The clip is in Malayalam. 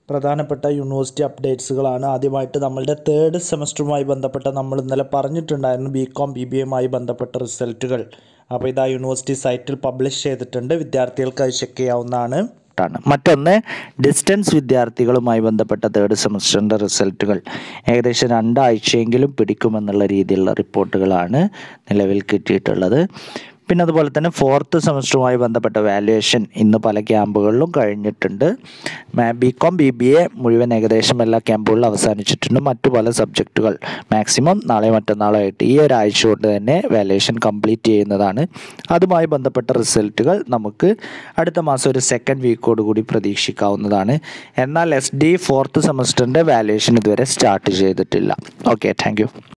പ്രധാനപ്പെട്ട യൂണിവേഴ്സിറ്റി അപ്ഡേറ്റ്സുകളാണ്. ആദ്യമായിട്ട് നമ്മളുടെ തേർഡ് സെമസ്റ്ററുമായി ബന്ധപ്പെട്ട നമ്മൾ ഇന്നലെ പറഞ്ഞിട്ടുണ്ടായിരുന്നു BCom BBAയുമായി ബന്ധപ്പെട്ട റിസൾട്ടുകൾ. അപ്പോൾ ഇതാ യൂണിവേഴ്സിറ്റി സൈറ്റിൽ പബ്ലിഷ് ചെയ്തിട്ടുണ്ട്, വിദ്യാർത്ഥികൾക്കായി ചെക്ക് ചെയ്യാവുന്നതാണ്. മറ്റൊന്ന് ഡിസ്റ്റൻസ് വിദ്യാർത്ഥികളുമായി ബന്ധപ്പെട്ട തേർഡ് സെമസ്റ്ററിൻ്റെ റിസൾട്ടുകൾ ഏകദേശം 2 ആഴ്ചയെങ്കിലും പിടിക്കുമെന്നുള്ള രീതിയിലുള്ള റിപ്പോർട്ടുകളാണ് നിലവിൽ കിട്ടിയിട്ടുള്ളത്. പിന്നെ അതുപോലെ തന്നെ ഫോർത്ത് സെമസ്റ്ററുമായി ബന്ധപ്പെട്ട വാല്യുവേഷൻ ഇന്ന് പല ക്യാമ്പുകളിലും കഴിഞ്ഞിട്ടുണ്ട്. BCom BBA മുഴുവൻ ഏകദേശം എല്ലാ ക്യാമ്പുകളിലും അവസാനിച്ചിട്ടുണ്ട്. മറ്റു പല സബ്ജക്റ്റുകൾ മാക്സിമം നാളെ മറ്റന്നാളോ ആയിട്ട് ഈ ഒരാഴ്ച കൊണ്ട് തന്നെ വാല്യുവേഷൻ കംപ്ലീറ്റ് ചെയ്യുന്നതാണ്. അതുമായി ബന്ധപ്പെട്ട റിസൾട്ടുകൾ നമുക്ക് അടുത്ത മാസം ഒരു സെക്കൻഡ് വീക്കോട് കൂടി പ്രതീക്ഷിക്കാവുന്നതാണ്. എന്നാൽ SD ഫോർത്ത് സെമസ്റ്ററിൻ്റെ വാല്യുവേഷൻ ഇതുവരെ സ്റ്റാർട്ട് ചെയ്തിട്ടില്ല. Okay, thank U.